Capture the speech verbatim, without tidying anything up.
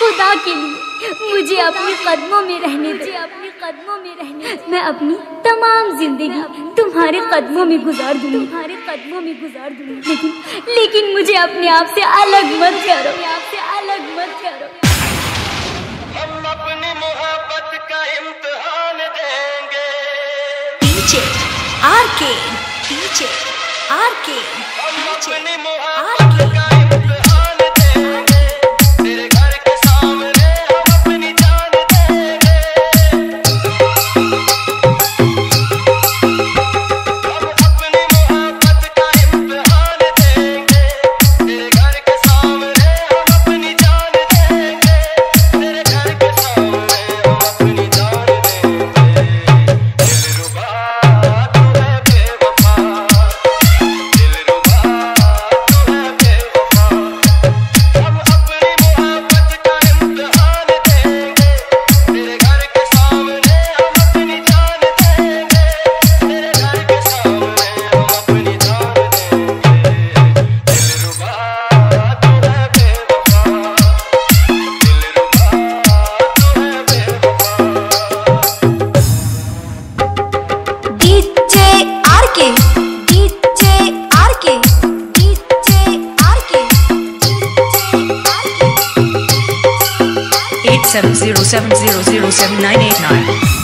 खुदा के लिए मुझे अपने कदमों में रहने दे, अपने कदमों में रहने दे। मैं अपनी तमाम जिंदगी तुम्हारे कदमों में गुजार दूंगी, तुम्हारे कदमों में गुजार दूंगी। लेकिन लेकिन मुझे अपने आप से अलग मत करो, अपने आप से अलग मत करो। हम अपनी मोहब्बत का इम्तिहान देंगे। डीजे आरके, डीजे आरके, हम अपनी मोहब्बत का इम्तिहान देंगे। तेरे घर के सामने हम अपनी जान देंगे। हम अपनी मोहब्बत का इम्तिहान देंगे। तेरे घर के सामने हम अपनी जान देंगे। तेरे घर के सामने हम अपनी जान देंगे। दिलरुबा तू है बेवफा, दिलरुबा तू है बेवफा। हम अपनी मोहब्बत का इम्तिहान देंगे। तेरे घर के सामने हम अपनी जान देंगे। तेरे घर के सामने हम अपनी जान देंगे। दिलरुबा तू है बेवफा, दिलरुबा तू है बेवफा। DJ RK, DJ RK, DJ RK, eight seven zero seven zero zero seven nine eight nine.